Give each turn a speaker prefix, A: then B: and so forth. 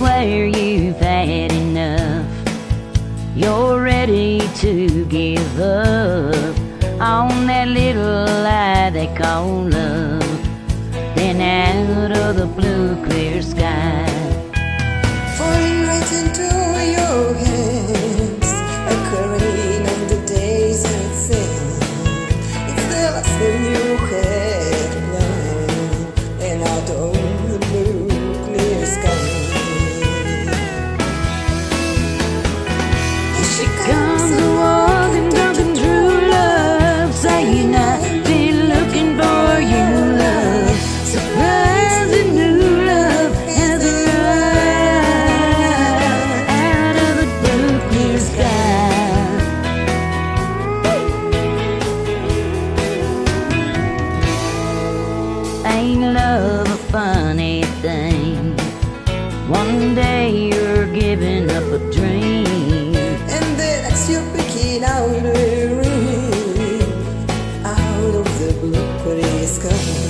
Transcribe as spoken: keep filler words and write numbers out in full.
A: swear you've had enough. You're ready to give up on that little lie they call love. Then out of the blue clear sky,
B: falling right into your hands, occurring on the days and sin. It's the last thing you had learned, and out of the blue clear sky,
A: here she comes a walking, talking true love, saying I've been looking for you, love. Surprising new love has arrived out of the blue clear sky. Ain't love a funny thing? One day you're giving up a dream,
B: and the next you're picking out a ring out of the blue clear sky.